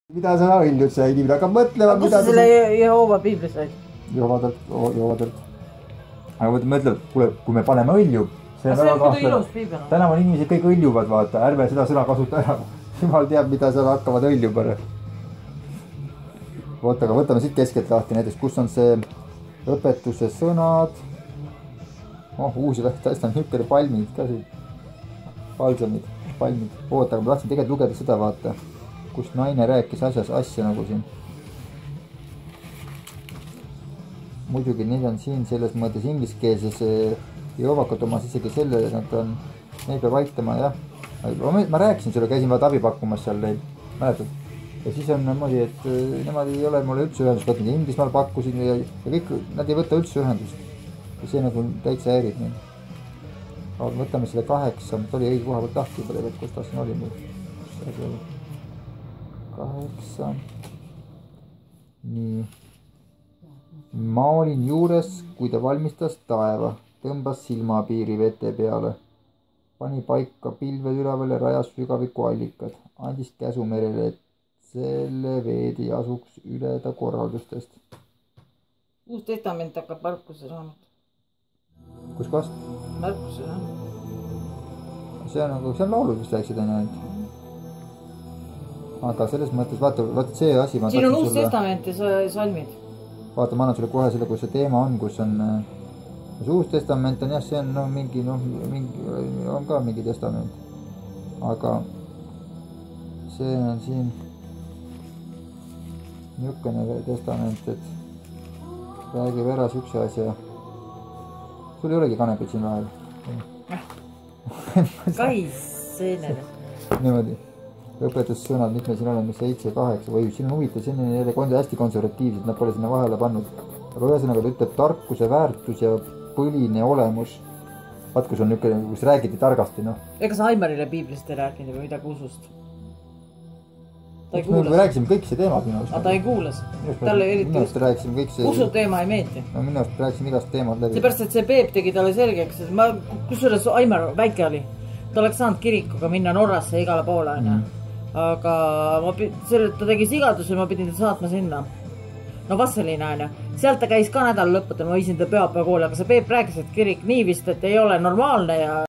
Mida sa õljud sa inimene hakkab mõtlema. Kus sa selle Jehova piibli said? Jehovadelt. Aga mõtled, kui me paneme õlju, see on väga kahtlane. Tänaval inimesed kõik õljuvad, vaata, ärme seda sõna kasuta ära. Jumal teab, mida seal hakkavad õlju panna. Oota, aga võtame siit keskelt lahti näiteks, kus on see õpetuse sõnad. Uusi tähtsad niukene palmid ka siin. Palsamid, palmid. Oota, aga ma tahtsin tegelikult lugeda seda, vaata. Kus naine rääkis asja nagu siin. Muidugi need on siin selles mõttes ingliskeelses Jehovakat omas isegi selle, nad on, neid peab aitama, jah. Ma rääkisin sulle, käisin vaata abi pakkumas seal neil, mäletad? Ja siis on niimoodi, et nemad ei ole mulle üldse ühendust võtnud, Inglismaal pakkusin ja kõik, nad ei võta üldse ühendust. Ja see nagu täitsa häirib neid. Aga võtame selle 8, ta oli õige koha pealt lahti juba tegelikult, kus ta siin oli nüüd. 8. Nii. Ma olin juures, kui ta valmistas taeva, tõmbas silmapiiri vete peale, pani paika pilved üleval ja rajas sügaviku allikad, andis käsu merele, et selle veedi asuks üle ta korraldustest. Uus testament hakkab Markuse raamat. Kus kohast? Markuse raamat. See on laulud, mis rääksid ainult. Aga selles mõttes, vaata see asi... Siin on uus testament ja salmid. Vaata, ma annan sulle kohe selle, kus see teema on, kus on... See uus testament on jah, see on mingi, on ka mingi testament. Aga see on siin niukene testament, et räägib ära siukse asja. Sul ei olegi kanepit siin vahel? Kais, seenele. Niimoodi. Õpetussõnad, mis me siin oleme, 7, 8 või siin on huvitav, siin on jälle hästi konservatiivsed, nad pole sinna vahele pannud. Aga ühesõnaga ta ütleb tarkuse, väärtus ja põline olemus. Vaat, kus on niukene, kus räägiti targasti, noh. Ega sa Aimarile piiblist ei rääkinud või midagi usust? Ta ei kuulas. Me rääkisime kõik see teemad minu arust. Aga ta ei kuulas. Minu arust rääkisime kõik see... Usu teema ei meeti. No minu arust rääkisime igast teemad läbi. Seepärast, et see Peep tegi talle selgeks, et kusjuures Aimar väike oli. Ta oleks saanud kirikuga minna Norrasse igale poole, aga ta tegi sigaduse ja ma pidin ta saatma sinna. No Vasselina on ju. Sealt ta käis ka nädal lõputel, ma viisin ta pühapäeva kooli, aga see Peep rääkis, et kirik nii vist, et ei ole normaalne ja